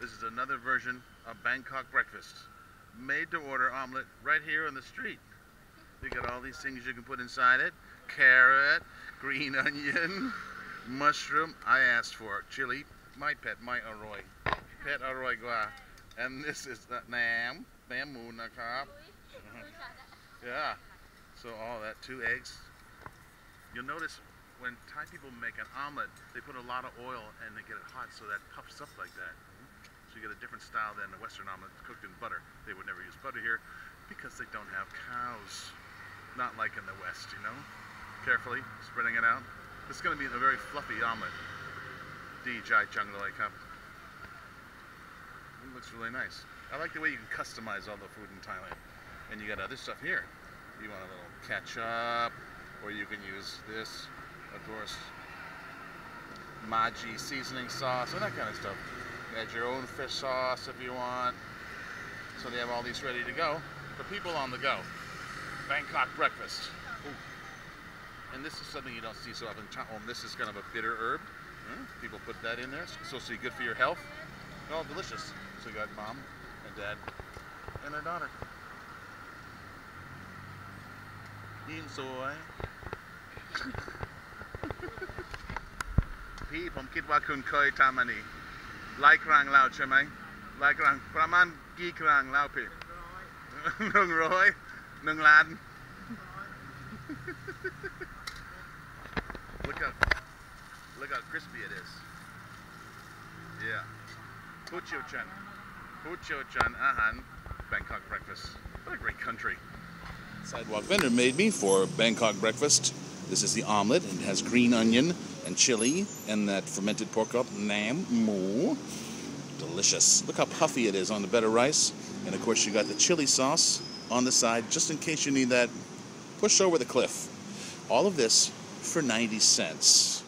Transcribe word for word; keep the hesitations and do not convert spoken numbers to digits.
This is another version of Bangkok breakfast. Made to order omelet right here on the street. You got all these things you can put inside it. Carrot, green onion, mushroom. I asked for chili. My pet, my Aroy. Pet Aroy Gua. And this is the naem. Bamboo nakap. Yeah. So all that, two eggs. You'll notice when Thai people make an omelet, they put a lot of oil and they get it hot so that puffs up like that. So you get a different style than the Western omelet cooked in butter. They would never use butter here because they don't have cows. Not like in the West, you know? Carefully spreading it out. This is going to be a very fluffy omelet. D Jai Chung Loi Cup. It looks really nice. I like the way you can customize all the food in Thailand. And you got other stuff here. You want a little ketchup, or you can use this, of course, Maji seasoning sauce and that kind of stuff. You add your own fish sauce if you want. So they have all these ready to go for people on the go. Bangkok breakfast. Ooh. And this is something you don't see so often. Um, this is kind of a bitter herb. Hmm? People put that in there. It's supposed to be good for your health. Oh, delicious. So you got mom and dad and their daughter. Eating soy. พี่ผมคิดว่าคุณเคยทำอันนี้หลายครั้งแล้วใช่ไหมหลายครั้งประมาณกี่ครั้งแล้วพี่หนึ่งร้อยหนึ่งล้าน Look how look how crispy it is. Yeah. Puchio-chan. Puchio-chan ahan. Bangkok breakfast. What a great country. Sidewalk vendor made me for Bangkok breakfast. This is the omelet. It has green onion and chili and that fermented pork up, naem, moo. Delicious. Look how puffy it is on the better rice. And of course you got the chili sauce on the side just in case you need that push over the cliff. All of this for ninety cents.